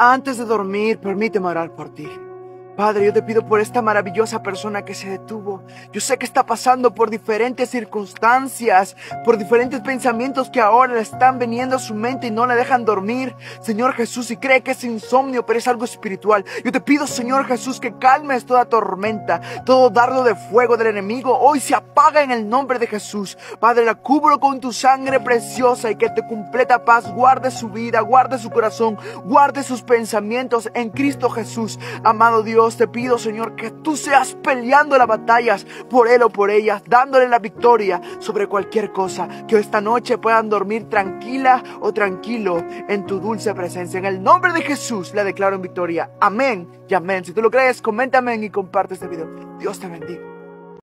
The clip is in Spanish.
Antes de dormir, permíteme orar por ti. Padre, yo te pido por esta maravillosa persona que se detuvo. Yo sé que está pasando por diferentes circunstancias, por diferentes pensamientos que ahora le están viniendo a su mente y no le dejan dormir. Señor Jesús, y cree que es insomnio, pero es algo espiritual. Yo te pido, Señor Jesús, que calmes toda tormenta, todo dardo de fuego del enemigo. Hoy se apaga en el nombre de Jesús. Padre, la cubro con tu sangre preciosa y que tu completa paz guarde su vida, guarde su corazón, guarde sus pensamientos en Cristo Jesús. Amado Dios, te pido, Señor, que tú seas peleando las batallas por él o por ellas, dándole la victoria sobre cualquier cosa, que esta noche puedan dormir tranquila o tranquilo en tu dulce presencia. En el nombre de Jesús la declaro en victoria. Amén y amén. Si tú lo crees, comenta amén y comparte este video. Dios te bendiga.